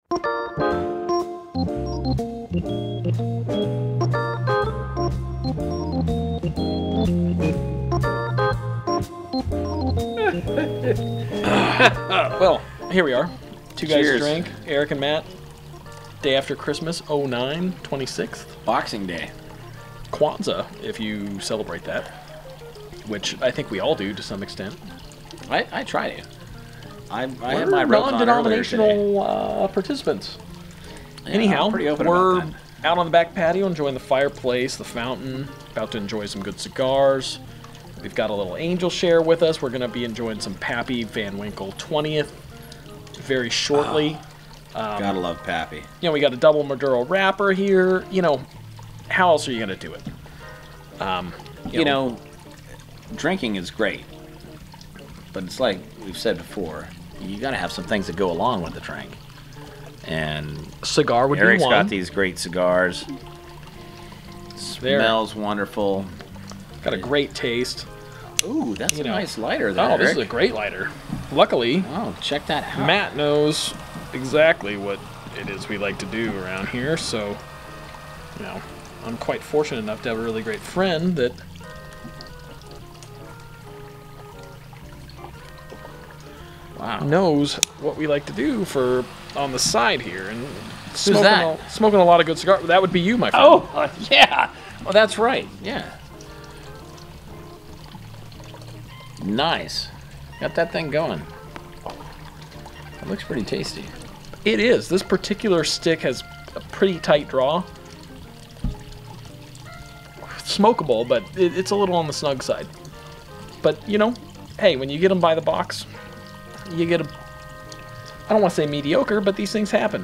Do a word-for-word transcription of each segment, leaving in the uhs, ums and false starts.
Well, here we are. Two guys Cheers. drink. Eric and Matt. Day after Christmas, oh nine, twenty-sixth. Boxing Day. Kwanzaa, if you celebrate that. Which I think we all do to some extent. I, I try to. I, I We're had my Rokon non-denominational uh, participants. Yeah, Anyhow, I'm pretty open we're about that. out on the back patio enjoying the fireplace, the fountain, about to enjoy some good cigars. We've got a little angel share with us. We're going to be enjoying some Pappy Van Winkle twentieth very shortly. Oh, um, gotta love Pappy. You know, we got a double Maduro Wrapper here. You know, how else are you going to do it? Um, you, you know, know, drinking is great, but it's like we've said before, you got to have some things that go along with the drink. And cigar would Eric's be one. got these great cigars. There. Smells wonderful. Got a great taste. Ooh, that's You a know. nice lighter there, Oh, this Eric. is a great lighter. Luckily, Oh, check that out. Matt knows exactly what it is we like to do around here, so, you know, I'm quite fortunate enough to have a really great friend that Wow. knows what we like to do for on the side here. And Who's smoking, that? A, smoking a lot of good cigars. That would be you, my friend. Oh, uh, yeah. Well, that's right. Yeah. Nice. Got that thing going. It looks pretty tasty. It is. This particular stick has a pretty tight draw. Smokable, but it, it's a little on the snug side. But, you know, hey, when you get them by the box, you get a, I don't want to say mediocre, but these things happen.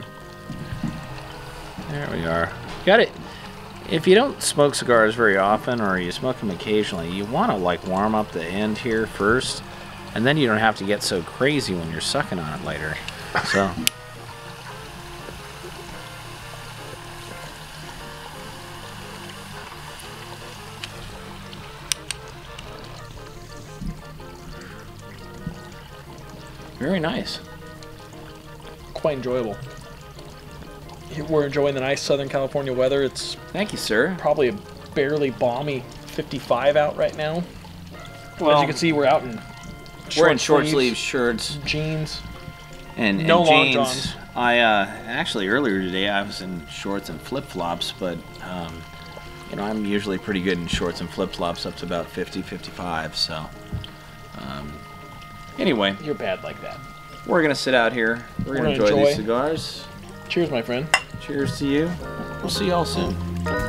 There we are. Got it. If you don't smoke cigars very often, or you smoke them occasionally, you want to like warm up the end here first, and then you don't have to get so crazy when you're sucking on it later. So. Very nice. Quite enjoyable. We're enjoying the nice Southern California weather. It's Thank you, sir. probably a barely balmy fifty-five out right now. Well, As you can see, we're out in we're in short sleeves, sleeve shirts jeans. and, No and long jeans. johns. I uh, actually earlier today I was in shorts and flip flops, but um, you know I'm usually pretty good in shorts and flip flops up to about fifty, fifty-five. So um, anyway, You're bad like that. we're gonna sit out here. We're, We're gonna, gonna enjoy, enjoy. these cigars. Cheers, my friend. Cheers to you. We'll see y'all soon.